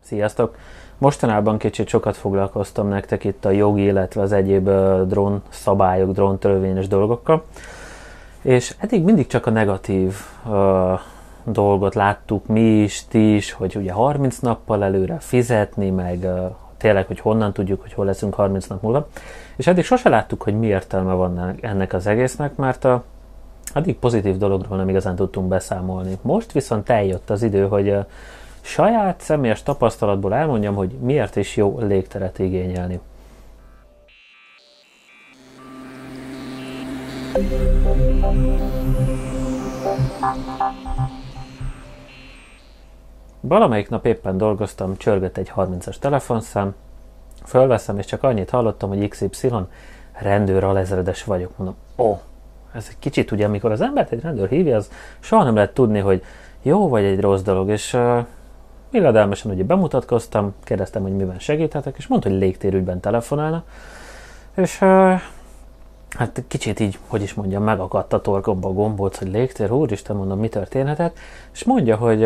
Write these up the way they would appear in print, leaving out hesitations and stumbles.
Sziasztok! Mostanában kicsit sokat foglalkoztam nektek itt a jogi, illetve az egyéb drón szabályok, drón törvényes dolgokkal. És eddig mindig csak a negatív dolgot láttuk mi is, ti is, hogy ugye 30 nappal előre fizetni, meg tényleg, hogy honnan tudjuk, hogy hol leszünk 30 nap múlva. És eddig sose láttuk, hogy mi értelme van ennek az egésznek, mert addig pozitív dologról nem igazán tudtunk beszámolni. Most viszont eljött az idő, hogy saját személyes tapasztalatból elmondjam, hogy miért is jó légteret igényelni. Valamelyik nap éppen dolgoztam, csörgött egy 30-as telefonszám, fölveszem, és csak annyit hallottam, hogy XY, rendőr alezredes vagyok. Mondom, ez egy kicsit ugye, amikor az embert egy rendőr hívja, az soha nem lehet tudni, hogy jó vagy egy rossz dolog, és illedelmesen ugye bemutatkoztam, kérdeztem, hogy miben segíthetek, és mondta, hogy légtérügyben telefonálna, és hát kicsit így, hogy is mondjam, megakadt a torkomba a gombóc, hogy légtér, úristen, mondom, mi történhetett, és mondja, hogy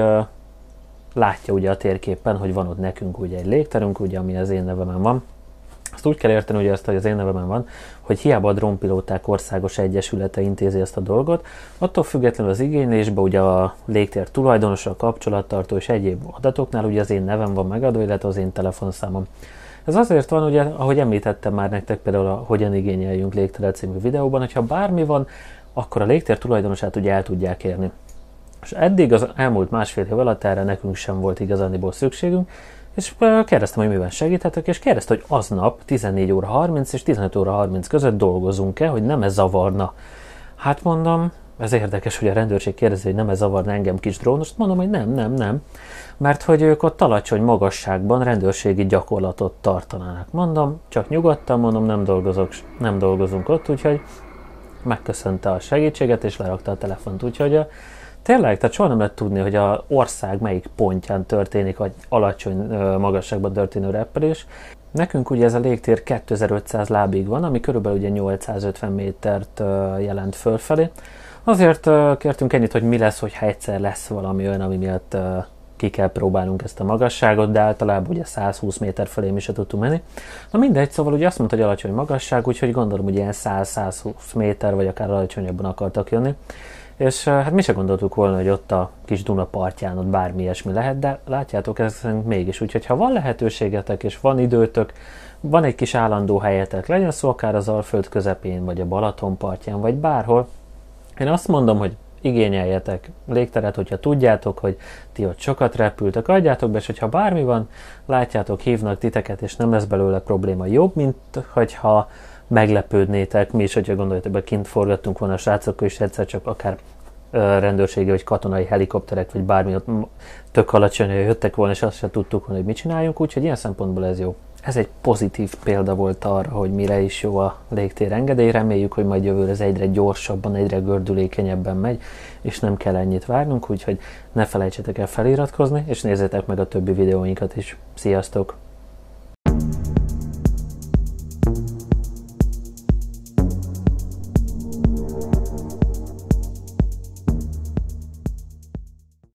látja ugye a térképen, hogy van ott nekünk ugye egy légterünk, ugye, ami az én nevemen van. Azt úgy kell érteni, ugye ezt, hogy az én nevemen van, hogy hiába a Drónpilóták Országos Egyesülete intézi ezt a dolgot, attól függetlenül az igénylésben ugye a légtér tulajdonosa, a kapcsolattartó és egyéb adatoknál ugye az én nevem van megadva, illetve az én telefonszámom. Ez azért van, ugye, ahogy említettem már nektek például a Hogyan igényeljünk légteret című videóban, hogyha bármi van, akkor a légtér tulajdonosát ugye el tudják érni. És eddig az elmúlt másfél év alatt erre nekünk sem volt igazániból szükségünk, és kérdeztem, hogy miben segíthetek, és kérdezte, hogy aznap 14 óra 30 és 15 óra 30 között dolgozunk-e, hogy nem ez zavarna. Hát mondom, ez érdekes, hogy a rendőrség kérdezi, hogy nem ez zavarna engem kis drónost, mondom, hogy nem, mert hogy ők ott alacsony magasságban rendőrségi gyakorlatot tartanának. Mondom, csak nyugodtan, mondom, nem dolgozunk ott, úgyhogy megköszönte a segítséget, és lerakta a telefont, úgyhogy tényleg, tehát soha nem lehet tudni, hogy az ország melyik pontján történik, vagy alacsony magasságban történő repülés. Nekünk ugye ez a légtér 2500 lábig van, ami körülbelül ugye 850 métert jelent fölfelé. Azért kértünk ennyit, hogy mi lesz, hogyha egyszer lesz valami olyan, ami miatt ki kell próbálnunk ezt a magasságot, de általában ugye 120 méter felé mi se tudtunk menni. Na mindegy, szóval ugye azt mondta, hogy alacsony magasság, úgyhogy gondolom, hogy ilyen 100-120 méter, vagy akár alacsonyabban akartak jönni. És hát mi se gondoltuk volna, hogy ott a kis Duna partján ott bármi ilyesmi lehet, de látjátok, ez mégis. Úgyhogy ha van lehetőségetek és van időtök, van egy kis állandó helyetek, legyen szó akár az Alföld közepén, vagy a Balaton partján, vagy bárhol, én azt mondom, hogy igényeljetek légteret, hogyha tudjátok, hogy ti ott sokat repültek, adjátok be, és hogyha bármi van, látjátok, hívnak titeket, és nem lesz belőle probléma. Jobb, mint hogyha meglepődnétek, mi is, hogyha gondoljátok, hogy kint forgattunk volna a srácokkal, és egyszer csak akár rendőrségi, vagy katonai helikopterek, vagy bármi ott tök alacsonyan jöttek volna, és azt sem tudtuk volna, hogy mit csináljunk, úgyhogy ilyen szempontból ez jó. Ez egy pozitív példa volt arra, hogy mire is jó a légtér engedély. Reméljük, hogy majd jövőre ez egyre gyorsabban, egyre gördülékenyebben megy, és nem kell ennyit várnunk, úgyhogy ne felejtsetek el feliratkozni, és nézzétek meg a többi videóinkat is. Sziasztok!